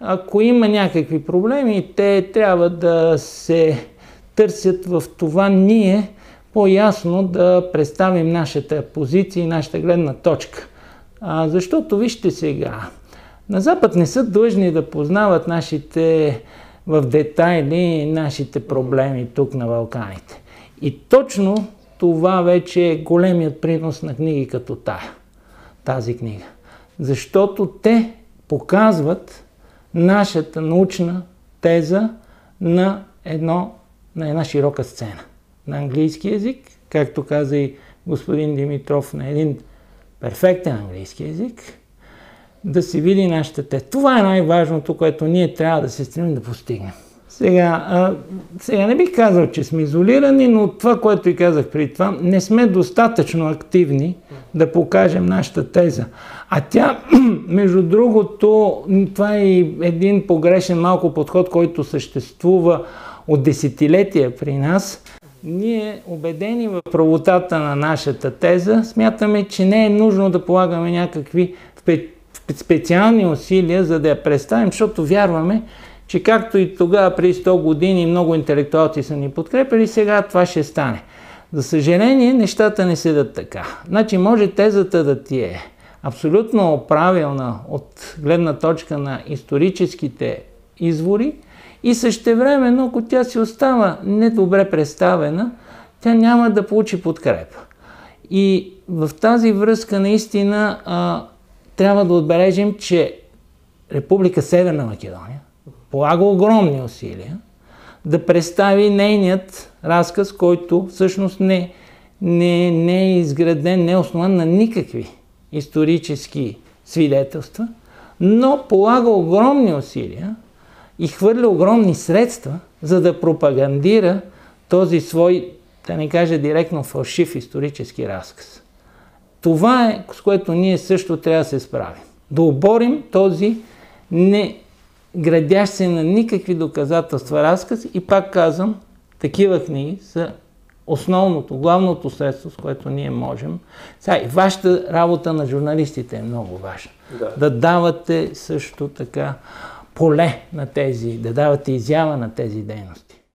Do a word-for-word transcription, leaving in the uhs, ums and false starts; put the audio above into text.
ако има някакви проблеми, те трябва да се търсят в това ние по-ясно да представим нашата позиция и нашата гледна точка. А, защото вижте сега, на Запад не са длъжни да познават нашите в детайли нашите проблеми тук на Балканите. И точно това вече е големият принос на книги като тая, тази книга. Защото те показват нашата научна теза на, едно, на една широка сцена. На английски език, както каза и господин Димитров, на един перфектен английски език, да се види нашата теза. Това е най-важното, което ние трябва да се стремим да постигнем. Сега, а, сега не бих казал, че сме изолирани, но това, което и казах преди това, не сме достатъчно активни да покажем нашата теза. А тя, между другото, това е един погрешен малко подход, който съществува от десетилетия при нас. Ние, убедени в правотата на нашата теза, смятаме, че не е нужно да полагаме някакви специални усилия, за да я представим, защото вярваме, че както и тогава, преди сто години, много интелектуалци са ни подкрепили, сега това ще стане. За съжаление, нещата не седат така. Значи може тезата да ти е абсолютно правилна от гледна точка на историческите извори и същевременно, ако тя си остава недобре представена, тя няма да получи подкрепа. И в тази връзка наистина а, трябва да отбележим, че Република Северна Македония полага огромни усилия да представи нейният разказ, който всъщност не, не, не е изграден, не е основан на никакви исторически свидетелства, но полага огромни усилия и хвърля огромни средства, за да пропагандира този свой, да не кажа директно, фалшив исторически разказ. Това е, с което ние също трябва да се справим. Да оборим този не градящ се на никакви доказателства разказ и пак казвам, такива книги са основното, главното средство, с което ние можем. Сега и вашата работа на журналистите е много важна. Да. Да давате също така поле на тези, да давате изява на тези дейности.